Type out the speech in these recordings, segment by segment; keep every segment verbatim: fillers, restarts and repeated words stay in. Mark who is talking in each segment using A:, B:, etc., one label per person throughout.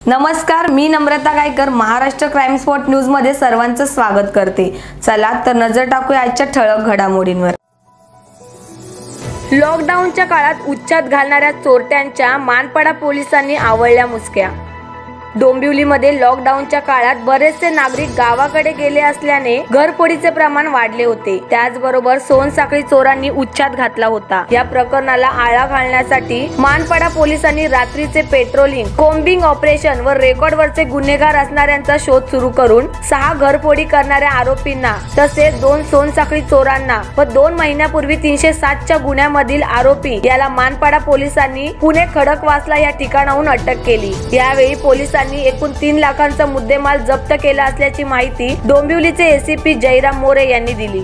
A: नमस्कार, मी Namrata Gaikar Maharashtra crime spot news मध्ये सर्वांचं स्वागत करते। चला तर नजर टाकूया आजच्या ठळक घडामोडींवर। लॉकडाऊनच्या काळात उच्चात घालणाऱ्या चोरट्यांच्या मानपाडा पोलिसांनी आवळल्या मुसक्या। डोंबिवलीमध्ये लॉकडाऊनच्या काळात बरेचसे नागरिक गावाकडे गेले असल्याने घरफोडीचे प्रमाण वाढले होते। त्याचबरोबर सोनसाखळी चोरांनी उच्चात घातला होता। या प्रकरणाला आळा घालण्यासाठी मानपाडा पोलिसांनी रात्रीचे पेट्रोलिंग, कोम्बिंग ऑपरेशन व रेकॉर्डवरचे गुन्हेगार असणाऱ्यांचा शोध सुरू करून सहा घरफोडी करणाऱ्या आरोपींना तसेच दोन सोनसाखळी चोरांना व दोन महिन्यापूर्वी तीनशे सातच्या गुन्ह्यामधील आरोपी याला मानपाडा पोलिसांनी पुणे खडकवासला या ठिकाणाहून अटक केली। यावेळी पोलिसांनी एकूण तीन लाखांचा मुद्देमाल जप्त केला असल्याची माहिती डोंबिवलीचे एसीपी जयराम मोरे यांनी दिली।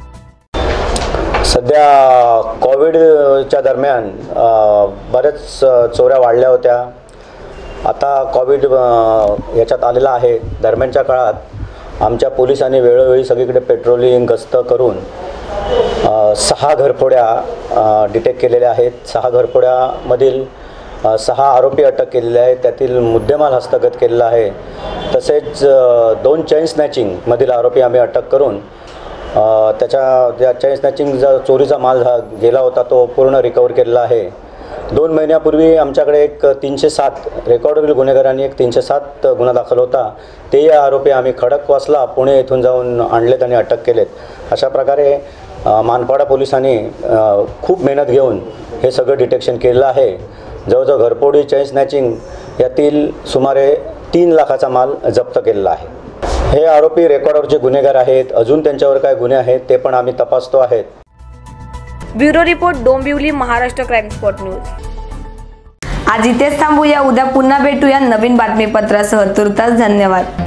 B: सध्या कोविडच्या दरम्यान बरेच चोऱ्या वाढल्या होत्या। आता कोविड याच्यात आलेला आहे। दरम्यानच्या काळात आमच्या पोलिसांनी वेळोवेळी सगळीकडे पेट्रोलिंग गस्त करून सहा घरफोड्या डिटेक्ट केलेल्या आहेत। सहा घरफोड्यामधील सहा आरोपी अटक केलेले आहेत। त्यातील मुद्देमाल हस्तगत केलेला आहे। तसेच दोन चेन स्नॅचिंग मधील आरोपी आम्ही अटक करून त्याच्या ज्या चेन स्नॅचिंग जो चोरीचा माल गेला होता तो पूर्ण रिकवर केलेला आहे। दोन महिन्यापूर्वी आमच्याकडे एक तीनशे सात रेकॉर्डवरील गुन्हेगारांनी एक तीनशे सात गुन्हा दाखल होता। ते आरोपी आम्ही खडकवासला पुणे येथून जाऊन आणलेत आणि अटक केलेत। अशा प्रकारे मानपाडा पोलिसांनी खूप मेहनत घेऊन हे सगळं डिटेक्शन केलेलं आहे। जवळजवळ घरफोडी, चेन स्नॅचिंग यातील सुमारे तीन लाखाचा माल जप्त केलेला आहे। हे आरोपी रेकॉर्डवरचे गुन्हेगार आहेत। अजून त्यांच्यावर काय गुन्हे आहेत ते पण आम्ही तपासतो आहेत।
A: Bureau report, Dombivli, Maharashtra crime spot news. आज इथेच थांबूया। उद्या पुन्हा भेटूया नवीन बातमीपत्रासह। तुर्तास धन्यवाद।